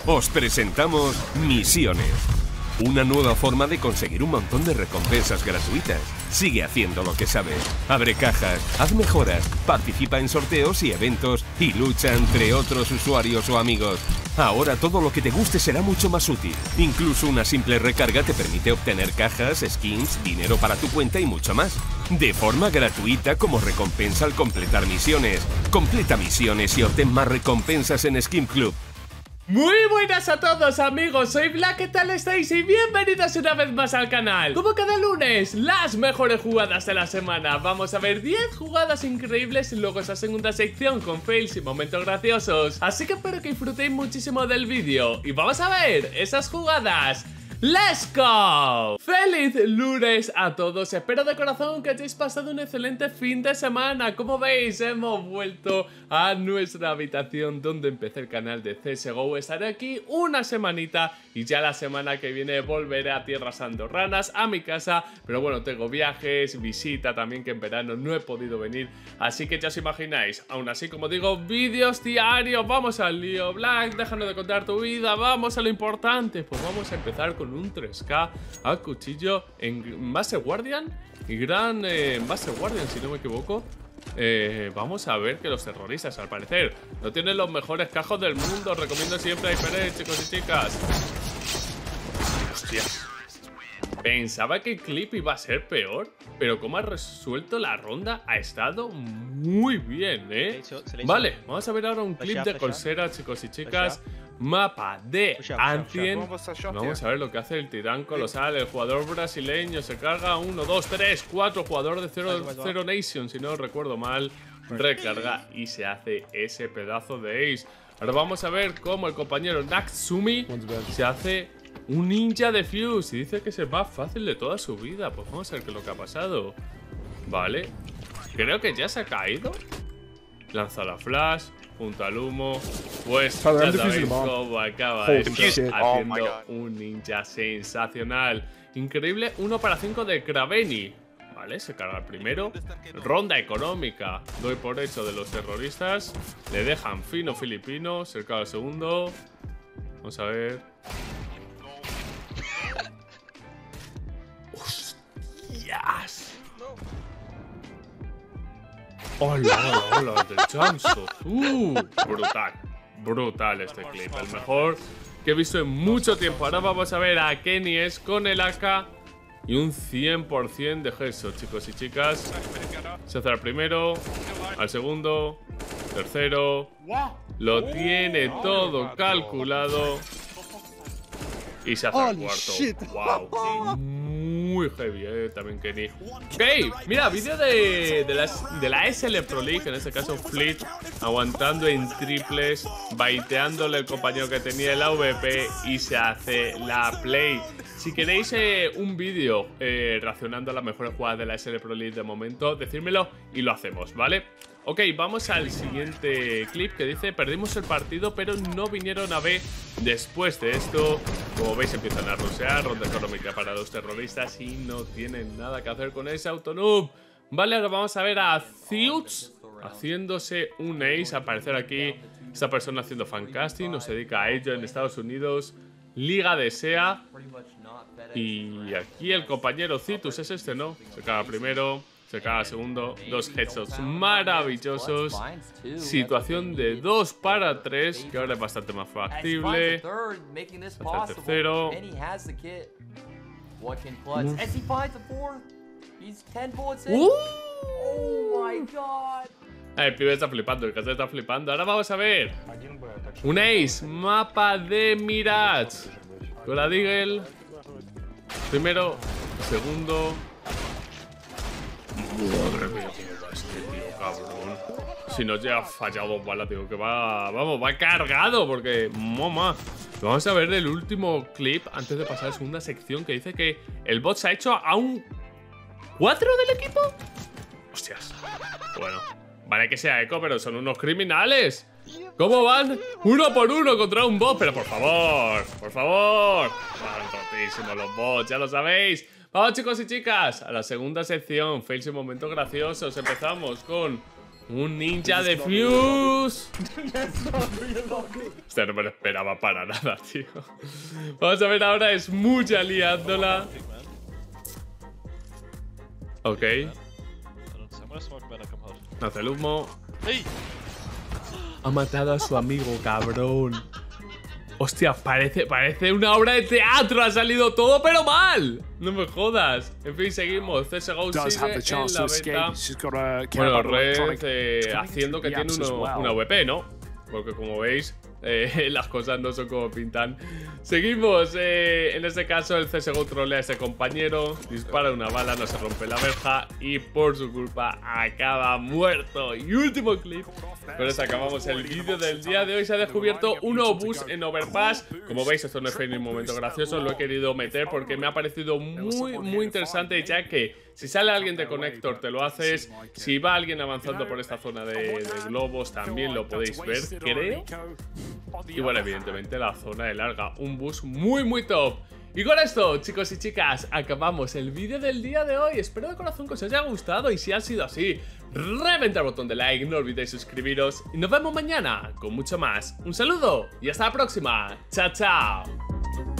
Os presentamos Misiones. Una nueva forma de conseguir un montón de recompensas gratuitas. Sigue haciendo lo que sabes. Abre cajas, haz mejoras, participa en sorteos y eventos y lucha entre otros usuarios o amigos. Ahora todo lo que te guste será mucho más útil. Incluso una simple recarga te permite obtener cajas, skins, dinero para tu cuenta y mucho más. De forma gratuita como recompensa al completar misiones. Completa misiones y obtén más recompensas en Skin Club. Muy buenas a todos amigos, soy Black, ¿qué tal estáis? Y bienvenidos una vez más al canal. Como cada lunes, las mejores jugadas de la semana. Vamos a ver 10 jugadas increíbles y luego esa segunda sección con fails y momentos graciosos. Así que espero que disfrutéis muchísimo del vídeo. Y vamos a ver esas jugadas. ¡Let's go! ¡Feliz lunes a todos! Espero de corazón que hayáis pasado un excelente fin de semana. Como veis, hemos vuelto a nuestra habitación donde empecé el canal de CSGO. Estaré aquí una semanita y ya la semana que viene volveré a tierras andorranas, a mi casa. Pero bueno, tengo viajes, visita también, que en verano no he podido venir. Así que ya os imagináis. Aún así, como digo, vídeos diarios. Vamos al lío, Black, déjanos de contar tu vida. Vamos a lo importante. Pues vamos a empezar con un 3K a cuchillo en Master Guardian y gran Master Guardian, si no me equivoco. Vamos a ver que los terroristas, al parecer, no tienen los mejores cajos del mundo. Recomiendo siempre a Hyper, chicos y chicas. Hostias. Pensaba que el clip iba a ser peor, pero como ha resuelto la ronda, ha estado muy bien, Vale, vamos a ver ahora un clip de Colsera, chicos y chicas. Mapa de Ancient. Vamos a ver lo que hace el titán colosal. El jugador brasileño se carga 1, 2, 3, 4. Jugador de Zero Nation, si no recuerdo mal. Recarga y se hace ese pedazo de ace. Ahora vamos a ver cómo el compañero Natsumi se hace un ninja de Fuse y dice que es el más fácil de toda su vida. Pues vamos a ver qué es lo que ha pasado. Vale, creo que ya se ha caído. Lanza la flash junto al humo. Pues ya sabéis cómo acaba esto, haciendo un ninja sensacional. Increíble, 1 para 5 de Kraveni. Vale, se carga el primero. Ronda económica, doy por hecho, de los terroristas. Le dejan fino filipino, se carga el segundo. Vamos a ver. ¡Hostias! ¡Hola, hola! ¡De Jumpshot! Brutal. Brutal este clip. El mejor que he visto en mucho tiempo. Ahora vamos a ver a Kennyes con el AK y un 100% de headshot, chicos y chicas. Se hace al primero, al segundo, tercero. Lo tiene todo calculado. Y se hace al cuarto. ¡Wow! Muy heavy, también Kenny. Ok, mira, vídeo de la SL Pro League, en este caso Fleet, aguantando en triples, baiteándole el compañero que tenía el AVP y se hace la play. Si queréis un vídeo reaccionando a las mejores jugadas de la SL Pro League de momento, decírmelo y lo hacemos, ¿vale? Ok, vamos al siguiente clip que dice: perdimos el partido pero no vinieron a B. Después de esto, como veis, empiezan a rushear. Ronda económica para los terroristas y no tienen nada que hacer con ese autonoob. Vale, ahora vamos a ver a Ziuts haciéndose un ace. Aparecer aquí esta persona haciendo fancasting. Nos dedica a ello en Estados Unidos. Liga de SEA. Y aquí el compañero Citus es este, ¿no? Se caga primero, se caga segundo. 2 headshots maravillosos. Situación de 2 para 3, que ahora es bastante más factible. Hasta el tercero. El pibe está flipando, el caso está flipando. Ahora vamos a ver un ace, mapa de Mirage. Con la Deagle. Primero, segundo. Madre mía, este tío, cabrón. Si no ya ha fallado balas, digo que va. Vamos, va cargado porque. Mamá. Vamos a ver el último clip antes de pasar a la segunda sección, que dice que el bot se ha hecho a un 4 del equipo. Hostias. Bueno, vale que sea eco, pero son unos criminales. ¿Cómo van? 1 por 1 contra un bot. Pero por favor, por favor. Van rotísimos los bots, ya lo sabéis. Vamos, chicos y chicas, a la segunda sección, fails y momentos graciosos. Empezamos con Un ninja de Fuse. Hostia, no me lo esperaba para nada, tío. Vamos a ver ahora, es mucha liándola. Ok. Hace el humo. Ha matado a su amigo, cabrón. Hostia, parece una obra de teatro. Ha salido todo, pero mal. No me jodas. En fin, seguimos. CSGO sigue en la beta. Bueno, Red haciendo que tiene una VP, ¿no? Porque como veis, las cosas no son como pintan. Seguimos. En este caso, el CSGO trolea a ese compañero. Dispara una bala, no se rompe la verja. Y por su culpa acaba muerto. Y último clip. Con eso acabamos el vídeo del día de hoy. Se ha descubierto un nuevo bus en Overpass. Como veis, esto no es ni un momento gracioso. Lo he querido meter porque me ha parecido muy interesante. Ya que si sale alguien de Connector te lo haces. Si va alguien avanzando por esta zona de globos también lo podéis ver, creo. Y bueno, evidentemente la zona de larga. Un bus muy top. Y con esto, chicos y chicas, acabamos el vídeo del día de hoy. Espero de corazón que os haya gustado y si ha sido así, reventad el botón de like, no olvidéis suscribiros y nos vemos mañana con mucho más. Un saludo y hasta la próxima. Chao, chao.